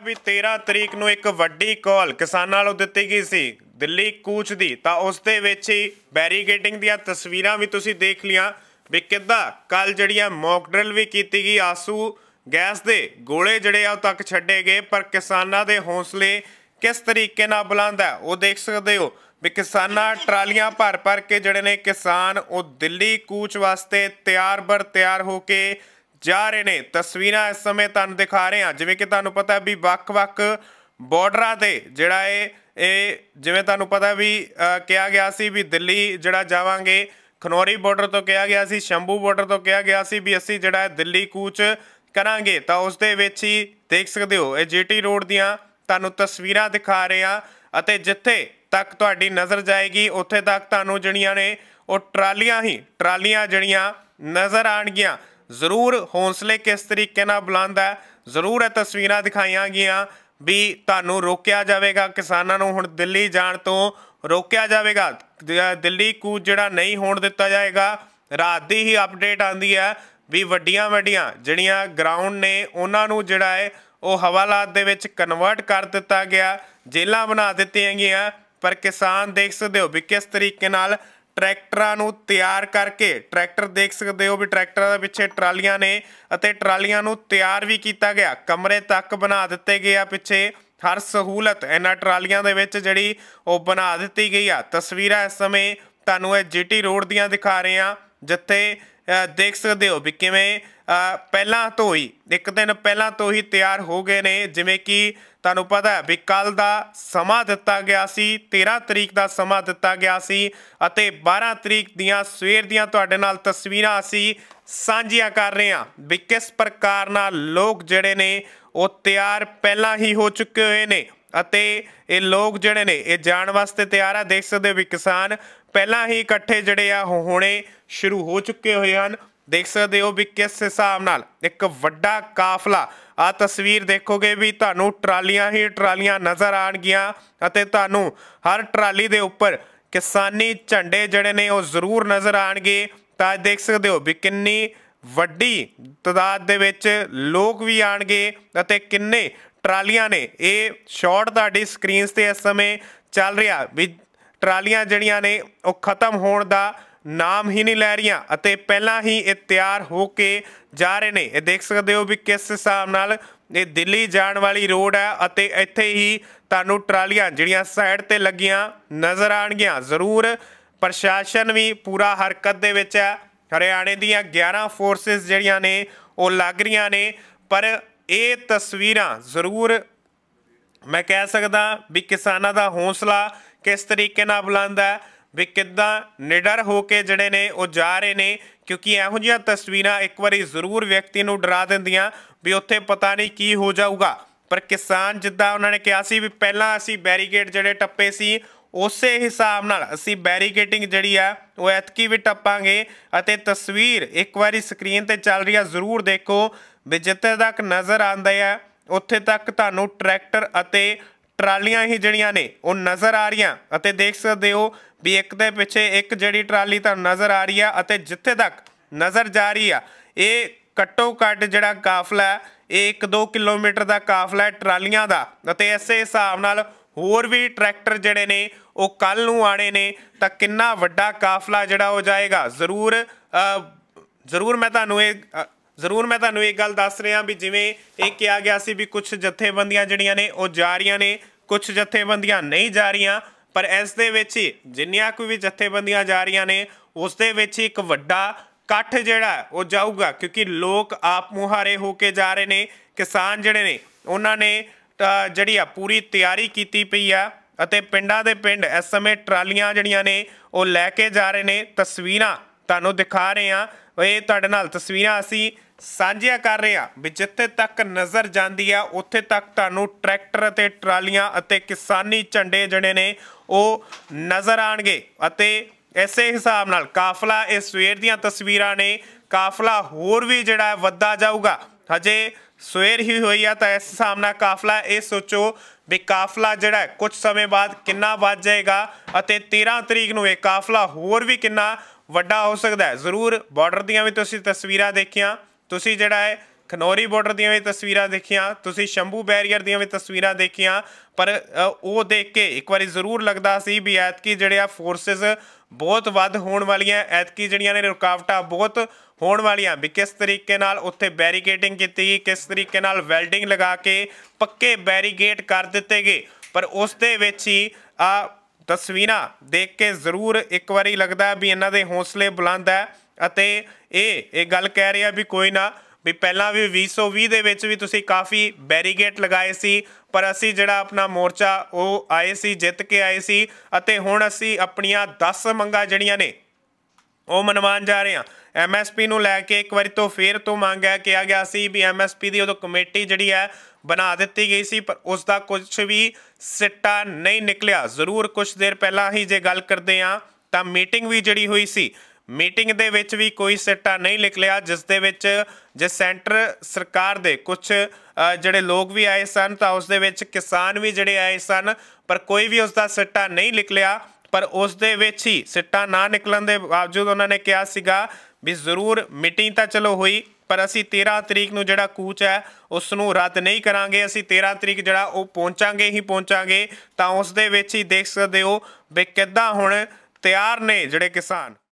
भी 13 ਤਰੀਕ ਨੂੰ ਇੱਕ ਵੱਡੀ ਕਾਲ ਕਿਸਾਨਾਂ ਵੱਲੋਂ ਦਿੱਤੀ ਗਈ ਸੀ ਦਿੱਲੀ ਕੂਚ ਦੀ, ਤਾਂ ਉਸ ਦੇ ਵਿੱਚ ਹੀ ਬੈਰੀਕੇਡਿੰਗ ਦੀਆਂ ਤਸਵੀਰਾਂ ਵੀ ਤੁਸੀਂ ਦੇਖ ਲੀਆਂ ਵੀ ਕਿੱਦਾਂ ਕੱਲ ਜਿਹੜੀਆਂ ਮੌਕ ਡਰਿਲ ਵੀ ਕੀਤੀ ਗਈ। ਆਸੂ ਗੈਸ ਦੇ ਗੋਲੇ ਜਿਹੜੇ ਆ ਉਹ ਤੱਕ ਛੱਡੇ ਗਏ, ਪਰ ਕਿਸਾਨਾਂ ਦੇ ਹੌਸਲੇ किस तरीके नाल बुलंद है वो देख सकते हो भी किसाना ट्रालियां भर भर के जड़े ने किसान वो दिल्ली कूच वास्ते तैयार बर तैयार होके जा रहे ने। तस्वीरां इस समय तुहानूं दिखा रहे हैं जिवें कि तुहानूं पता भी वक्-वक् बॉर्डरां ते जिहड़ा ये जिवें तुहानूं पता भी कहा गया सी भी दिल्ली जिहड़ा जावांगे खनौरी बॉर्डर तो कहा गया सी, शंभू बॉर्डर तो कहा गया सी भी असीं जिहड़ा दिल्ली कूच करांगे, तां उस दे विच ही देख सकते हो ये GT रोड दियां ਤੁਹਾਨੂੰ ਤਸਵੀਰਾਂ ਦਿਖਾ ਰਹੇ ਹਾਂ ਅਤੇ ਜਿੱਥੇ ਤੱਕ ਤੁਹਾਡੀ ਨਜ਼ਰ ਜਾਏਗੀ ਉੱਥੇ ਤੱਕ ਤੁਹਾਨੂੰ ਜਿਹੜੀਆਂ ਨੇ ਉਹ ਟਰਾਲੀਆਂ ਜਿਹੜੀਆਂ ਨਜ਼ਰ ਆਣਗੀਆਂ। ਜ਼ਰੂਰ ਹੌਸਲੇ ਕਿਸ ਤਰੀਕੇ ਨਾਲ ਬੁਲੰਦ ਹੈ, ਜ਼ਰੂਰ ਇਹ ਤਸਵੀਰਾਂ ਦਿਖਾਈਆਂ ਗਈਆਂ ਵੀ ਤੁਹਾਨੂੰ ਰੋਕਿਆ ਜਾਵੇਗਾ, ਕਿਸਾਨਾਂ ਨੂੰ ਹੁਣ ਦਿੱਲੀ ਜਾਣ ਤੋਂ ਰੋਕਿਆ ਜਾਵੇਗਾ, ਦਿੱਲੀ ਕੂਚ ਜਿਹੜਾ ਨਹੀਂ ਹੋਣ ਦਿੱਤਾ ਜਾਏਗਾ। ਰਾਤ ਦੀ ਹੀ ਅਪਡੇਟ ਆਉਂਦੀ ਹੈ ਵੀ ਵੱਡੀਆਂ ਜਿਹੜੀਆਂ ਗਰਾਊਂਡ ਨੇ ਉਹਨਾਂ ਨੂੰ ਜਿਹੜਾ ਹੈ ਉਹ ਹਵਾਲਾਤ ਦੇ ਵਿੱਚ ਕਨਵਰਟ ਕਰ ਦਿੱਤਾ ਗਿਆ, ਜੇਲਾਂ ਬਣਾ ਦਿੱਤੀਆਂ ਗਈਆਂ। ਪਰ ਕਿਸਾਨ ਦੇਖ ਸਕਦੇ ਹੋ ਵੀ ਕਿਸ ਤਰੀਕੇ ਨਾਲ ਟਰੈਕਟਰਾਂ ਨੂੰ ਤਿਆਰ ਕਰਕੇ, ਟਰੈਕਟਰ ਦੇਖ ਸਕਦੇ ਹੋ ਵੀ ਟਰੈਕਟਰਾਂ ਦੇ ਪਿੱਛੇ ਟਰਾਲੀਆਂ ਨੇ ਅਤੇ ਟਰਾਲੀਆਂ ਨੂੰ ਤਿਆਰ ਵੀ ਕੀਤਾ ਗਿਆ, ਕਮਰੇ ਤੱਕ ਬਣਾ ਦਿੱਤੇ ਗਏ ਆ ਪਿੱਛੇ। ਹਰ ਸਹੂਲਤ ਇਹਨਾਂ ਟਰਾਲੀਆਂ ਦੇ ਵਿੱਚ ਜਿਹੜੀ ਉਹ ਬਣਾ ਦਿੱਤੀ ਗਈ ਆ। ਤਸਵੀਰਾਂ ਇਸ ਸਮੇਂ ਤੁਹਾਨੂੰ ਇਹ GT ਰੋਡ ਦੀਆਂ ਦਿਖਾ ਰਹੇ ਹਾਂ ਜਿੱਥੇ देख सकते हो भी किवें पहला तो ही एक दिन पहला तो ही तैयार हो गए ने। जिवें कि तुहानूं पता है भी कल दा समा दिता गया सी, 13 तरीक दा समा दिता गया सी अते 12 तरीक दियां सवेर दियां तुहाडे नाल तस्वीरां असीं सांझियां कर रहे हां भी किस प्रकार नाल लोग जिहड़े ने वो तैयार पहला ही हो चुके हुए ने अते ये लोग जिहड़े ने ये जाण वास्ते तैयार आ। देख सकते हो भी किसान पहला ही इकट्ठे जिहड़े आ होने शुरू हो चुके हुए हैं। देख सकते हो भी किस हिसाब नाल एक वड्डा काफला आ तस्वीर देखोगे भी तुहानूं ट्रालियां ही ट्रालियां नज़र आउणगीਆਂ ਅਤੇ ਤੁਹਾਨੂੰ हर ट्राली दे उपर किसानी झंडे जिहड़े ने वो जरूर नज़र आउणगे। तां देख सकते हो भी किन्नी वड्डी तादाद दे विच लोग भी आउणगे ਅਤੇ किन्ने ट्रालियां ने। ये शॉट तुहाडी स्क्रीन ते इस समय चल रहा भी ट्रालियां जिहड़ियां ने वो खत्म होण दा नाम ही नहीं लै रही अते पहला ही ये तैयार हो के जा रहे ने। ये देख सकते हो भी किस हिसाब नाल ये दिल्ली जाण वाली रोड है अते इत्थे ही तुहानूं ट्रालियां जिहड़ियां साइड ते लगियां नज़र आउणगीਆਂ। जरूर प्रशासन भी पूरा हरकत दे विच है। हरियाणे दीयां 11 फोर्सिस जिहड़ियां ने वो लग रहीਆਂ ने, पर ये तस्वीरां जरूर मैं कह सकदा भी किसानां दा हौसला किस तरीके नाल बुलंद है भी किद्दां निडर हो के जिहड़े ने वो जा रहे ने। क्योंकि इहो जिहियां तस्वीरां एक बारी जरूर व्यक्ति नूं डरा दिंदियां भी उत्थे पता नहीं की हो जाऊगा। पर किसान जिद्दां उन्होंने कहा सी भी पहलां असीं बैरीकेड जिहड़े टप्पे सी उसे हिसाब नाल असीं बैरीकेडिंग जिहड़ी आ वो ऐतकी भी टप्पांगे। अते तस्वीर एक बारी स्क्रीन ते चल रही है, जरूर देखो भी जिथे तक नज़र आंदा है उत्थे तक तुहानूं ट्रैक्टर अते ट्रालियां ही जिहड़ियां ने वो नज़र आ रही अते देख सकते हो भी एक दे पिछे एक जिहड़ी ट्राली तुहानूं नज़र आ रही है अते जिथे तक नज़र जा रही है ये घट्टो घट्ट जिहड़ा काफला है ये 1-2 किलोमीटर का काफला है ट्रालियां दा। अते इसे हिसाब नाल होर भी ट्रैक्टर जिहड़े ने वो कल नूं आने ने तां किन्ना वड्डा काफला जिहड़ा हो जाएगा। जरूर मैं तुहानूं एक गल दस रहा भी जिवें ये कहा गया सी भी कुछ जथेबंदियां जिहड़ियां ने वो जा रही ने, कुछ जथेबंदियां नहीं जा रही, पर इस दे विच ही जिन्नियां कोई भी जथेबंदियां जा रही ने उस दे विच एक वड्डा इकट्ठ जिहड़ा वो जाऊगा। क्योंकि लोग आप मुहारे होके जा रहे ने, किसान जिहड़े ने उन्हां ने जिहड़ी आ पूरी तैयारी कीती पई आ अते पिंडां दे पिंड इस समय ट्रालियां जिहड़ियां ने वो लैके जा रहे ने। तस्वीरां तुहानूं दिखा रहे हां, ये तुहाडे नाल तस्वीरां असीं सांझियां कर रहे हैं भी जिथे तक नज़र जाती है उत्थे तक तुहानूं ट्रैक्टर अते ट्रालियां अते किसानी झंडे जिहड़े ने वो नज़र आउणगे। अते इसे हिसाब नाल काफला इस सवेर दियां तस्वीरां ने, काफला होर भी जिहड़ा वधदा जाऊगा। हजे सवेर ही हुई है तो इस हिसाब नाल काफला ये सोचो भी काफला जिहड़ा कुछ समय बाद किन्ना वध जाएगा अते 13 तरीक नूं ये काफला होर भी किन्ना वड्डा हो सकता है। जरूर बॉर्डर दियां भी तुसीं तस्वीरां देखियां, तुसीं जिहड़ा है ਖਨੌਰੀ ਬਾਰਡਰ ਦੀਆਂ ਵੀ ਤਸਵੀਰਾਂ ਦੇਖੀਆਂ, ਤੁਸੀਂ ਸ਼ੰਭੂ ਬੈਰੀਅਰ ਦੀਆਂ ਵੀ ਤਸਵੀਰਾਂ ਦੇਖੀਆਂ, ਪਰ ਉਹ ਦੇਖ ਕੇ ਇੱਕ ਵਾਰੀ ਜ਼ਰੂਰ ਲੱਗਦਾ ਸੀ ਵੀ ਐਤਕੀ ਜਿਹੜੇ ਆ ਫੋਰਸਿਸ ਬਹੁਤ ਵੱਧ ਹੋਣ ਵਾਲੀਆਂ, ਐਤਕੀ ਜਿਹੜੀਆਂ ਨੇ ਰੁਕਾਵਟਾਂ ਬਹੁਤ ਹੋਣ ਵਾਲੀਆਂ, ਵੀ ਕਿਸ ਤਰੀਕੇ ਨਾਲ ਉੱਥੇ ਬੈਰੀਕੇਡਿੰਗ ਕੀਤੀ ਗਈ, ਕਿਸ ਤਰੀਕੇ ਨਾਲ ਵੈਲਡਿੰਗ ਲਗਾ ਕੇ ਪੱਕੇ ਬੈਰੀਗੇਡ ਕਰ ਦਿੱਤੇ ਗਏ। ਪਰ ਉਸ ਦੇ ਵਿੱਚ ਹੀ ਤਸਵੀਰਾਂ ਦੇਖ ਕੇ ਜ਼ਰੂਰ ਇੱਕ ਵਾਰੀ ਲੱਗਦਾ ਵੀ ਇਹਨਾਂ ਦੇ ਹੌਸਲੇ ਬੁਲੰਦ ਹੈ ਅਤੇ ਇਹ ਗੱਲ ਕਹਿ ਰਿਹਾ ਵੀ ਕੋਈ ਨਾ, ਵੀ ਪਹਿਲਾਂ ਵੀ 2020 ਦੇ ਵਿੱਚ ਵੀ ਤੁਸੀਂ ਕਾਫੀ ਬੈਰੀਗੇਡ ਲਗਾਏ ਸੀ, ਪਰ ਅਸੀਂ ਜਿਹੜਾ ਆਪਣਾ ਮੋਰਚਾ ਉਹ ਆਏ ਸੀ, ਜਿੱਤ ਕੇ ਆਏ ਸੀ, ਅਤੇ ਹੁਣ ਅਸੀਂ ਆਪਣੀਆਂ 10 ਮੰਗਾਂ ਜਿਹੜੀਆਂ ਨੇ ਉਹ ਮਨਵਾਉਣ ਜਾ ਰਹੇ ਹਾਂ। MSP ਨੂੰ ਲੈ ਕੇ ਇੱਕ ਵਾਰੀ ਤੋਂ ਫੇਰ ਤੋਂ ਮੰਗ ਹੈ, ਕਿਹਾ ਗਿਆ ਸੀ ਵੀ MSP ਦੀ ਉਦੋਂ ਕਮੇਟੀ ਜਿਹੜੀ ਹੈ ਬਣਾ ਦਿੱਤੀ ਗਈ ਸੀ, ਪਰ ਉਸ ਦਾ ਕੁਝ ਵੀ ਸਿੱਟਾ ਨਹੀਂ ਨਿਕਲਿਆ। ਜ਼ਰੂਰ ਕੁਛ ਦੇਰ ਪਹਿਲਾਂ ਹੀ ਜੇ ਗੱਲ ਕਰਦੇ ਹਾਂ ਤਾਂ ਮੀਟਿੰਗ ਵੀ ਜਿਹੜੀ ਹੋਈ ਸੀ, ਮੀਟਿੰਗ ਦੇ ਵਿੱਚ ਵੀ ਕੋਈ ਸਿੱਟਾ ਨਹੀਂ ਨਿਕਲਿਆ, ਜਿਸ ਦੇ ਵਿੱਚ ਜੇ ਸੈਂਟਰ ਸਰਕਾਰ ਦੇ ਕੁਛ ਜਿਹੜੇ ਲੋਕ ਵੀ ਆਏ ਸਨ ਤਾਂ ਉਸ ਦੇ ਵਿੱਚ ਕਿਸਾਨ ਵੀ ਜਿਹੜੇ ਆਏ ਸਨ, ਪਰ ਕੋਈ ਵੀ ਉਸ ਦਾ ਸਿੱਟਾ ਨਹੀਂ ਨਿਕਲਿਆ। ਪਰ ਉਸ ਦੇ ਵਿੱਚ ਹੀ ਸਿੱਟਾ ਨਾ ਨਿਕਲਣ ਦੇ ਬਾਵਜੂਦ ਉਹਨਾਂ ਨੇ ਕਿਹਾ ਸੀਗਾ ਵੀ ਜ਼ਰੂਰ ਮੀਟਿੰਗ ਤਾਂ ਚਲੋ ਹੋਈ, ਪਰ ਅਸੀਂ 13 ਤਰੀਕ ਨੂੰ ਜਿਹੜਾ ਕੂਚ ਹੈ ਉਸ ਨੂੰ ਰੱਦ ਨਹੀਂ ਕਰਾਂਗੇ, ਅਸੀਂ 13 ਤਰੀਕ ਜਿਹੜਾ ਉਹ ਪਹੁੰਚਾਂਗੇ ਹੀ ਪਹੁੰਚਾਂਗੇ। ਤਾਂ ਉਸ ਦੇ ਵਿੱਚ ਹੀ ਦੇਖ ਸਕਦੇ ਹੋ ਵੀ ਕਿੱਦਾਂ ਹੁਣ ਤਿਆਰ ਨੇ ਜਿਹੜੇ ਕਿਸਾਨ।